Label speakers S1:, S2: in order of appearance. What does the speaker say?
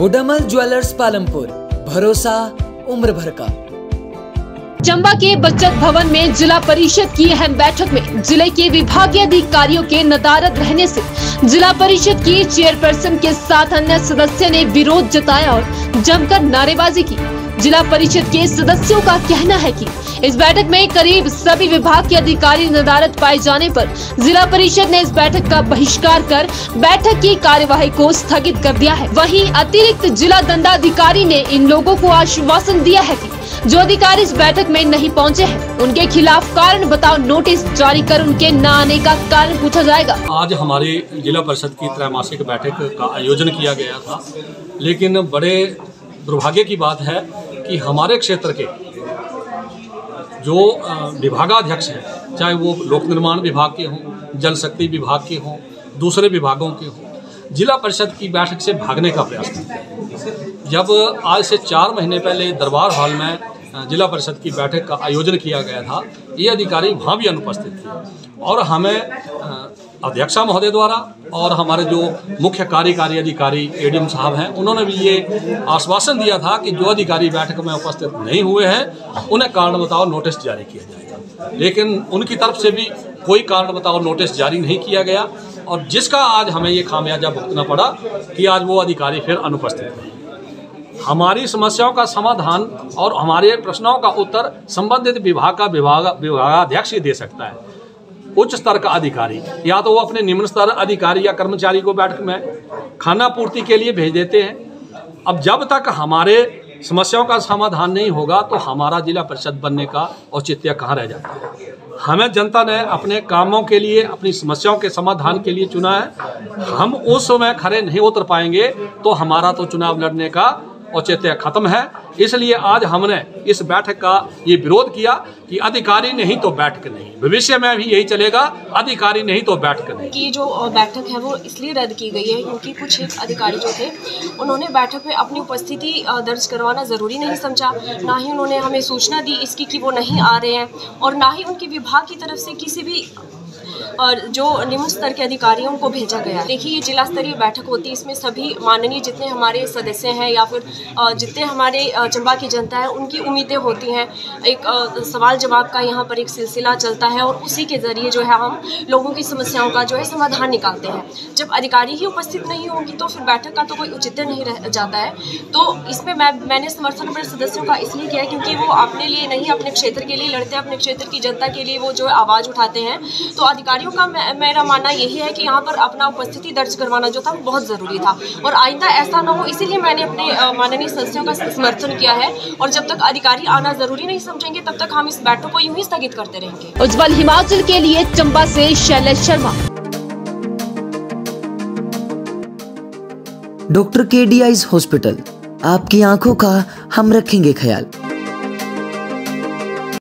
S1: बुडामल jewellers Palampur, भरोसा उम्र भर का।
S2: चंबा के बचत भवन में जिला परिषद की अहम बैठक में जिले के विभागीय अधिकारियों के नदारद रहने से जिला परिषद की चेयरपर्सन के साथ अन्य सदस्यों ने विरोध जताया और जमकर नारेबाजी की। जिला परिषद के सदस्यों का कहना है कि इस बैठक में करीब सभी विभाग के अधिकारी नदारद पाए जाने पर जिला परिषद ने इस बैठक का बहिष्कार कर बैठक की कार्यवाही को स्थगित कर दिया है। वहीं अतिरिक्त जिला दंडाधिकारी ने इन लोगों को आश्वासन दिया है कि जो अधिकारी इस बैठक में नहीं पहुंचे हैं उनके खिलाफ कारण बताओ नोटिस जारी कर उनके न आने का कारण पूछा जाएगा।
S3: आज हमारी जिला परिषद की त्रैमासिक बैठक का आयोजन किया गया था, लेकिन बड़े दुर्भाग्य की बात है कि हमारे क्षेत्र के जो विभागाध्यक्ष हैं, चाहे वो लोक निर्माण विभाग के हों, जल शक्ति विभाग के हों, दूसरे विभागों के हों, जिला परिषद की बैठक से भागने का प्रयास करते हैं। जब आज से 4 महीने पहले दरबार हॉल में जिला परिषद की बैठक का आयोजन किया गया था, ये अधिकारी वहाँ भी अनुपस्थित थे और हमें अध्यक्षा महोदय द्वारा और हमारे जो मुख्य कार्यकारी अधिकारी एडीएम साहब हैं, उन्होंने भी ये आश्वासन दिया था कि जो अधिकारी बैठक में उपस्थित नहीं हुए हैं उन्हें कारण बताओ नोटिस जारी किया जाएगा। लेकिन उनकी तरफ से भी कोई कारण बताओ नोटिस जारी नहीं किया गया और जिसका आज हमें ये खामियाजा भुगतना पड़ा कि आज वो अधिकारी फिर अनुपस्थित हैं। हमारी समस्याओं का समाधान और हमारे प्रश्नों का उत्तर संबंधित विभाग का विभागाध्यक्ष ही दे सकता है। उच्च स्तर का अधिकारी या तो वो अपने निम्न स्तर अधिकारी या कर्मचारी को बैठक में खाना पूर्ति के लिए भेज देते हैं। अब जब तक हमारे समस्याओं का समाधान नहीं होगा तो हमारा जिला परिषद बनने का औचित्य कहाँ रह जाता है। हमें जनता ने अपने कामों के लिए, अपनी समस्याओं के समाधान के लिए चुना है। हम उस समय खड़े नहीं उतर पाएंगे तो हमारा तो चुनाव लड़ने का औचित्य खत्म है। इसलिए आज हमने इस बैठक का ये विरोध किया कि अधिकारी नहीं तो बैठक नहीं। भविष्य में भी यही चलेगा, अधिकारी नहीं तो बैठक नहीं।
S4: की जो बैठक है वो इसलिए रद्द की गई है क्योंकि कुछ एक अधिकारी जो थे उन्होंने बैठक में अपनी उपस्थिति दर्ज करवाना ज़रूरी नहीं समझा, ना ही उन्होंने हमें सूचना दी इसकी कि वो नहीं आ रहे हैं और ना ही उनके विभाग की तरफ से किसी भी और जो निम्न स्तर के अधिकारियों को भेजा गया। देखिए, ये जिला स्तरीय बैठक होती है, इसमें सभी माननीय जितने हमारे सदस्य हैं या फिर जितने हमारे चंबा की जनता है उनकी उम्मीदें होती हैं। एक सवाल जवाब का यहाँ पर एक सिलसिला चलता है और उसी के ज़रिए जो है हम लोगों की समस्याओं का जो है समाधान निकालते हैं। जब अधिकारी ही उपस्थित नहीं होंगी तो फिर बैठक का तो कोई औचित्य नहीं रह जाता है। तो इसमें मैंने समर्थन अपने सदस्यों का इसलिए किया क्योंकि वो अपने लिए नहीं, अपने क्षेत्र के लिए लड़ते हैं, अपने क्षेत्र की जनता के लिए वो जो है आवाज़ उठाते हैं। तो अधिकारियों का मेरा मानना यही है कि यहाँ पर अपना उपस्थिति दर्ज करवाना जो था वो बहुत ज़रूरी था और आइंदा ऐसा ना हो, इसीलिए मैंने अपने माननीय सदस्यों का समर्थन किया है। और जब तक अधिकारी आना ज़रूरी नहीं समझेंगे तब तक हम इस बैठक को यूं ही स्थगित करते रहेंगे।
S2: उज्जवल हिमाचल के लिए चंबा से Shailesh Sharma.
S1: Doctor KD eyes hospital, आपकी आंखों का हम रखेंगे ख्याल।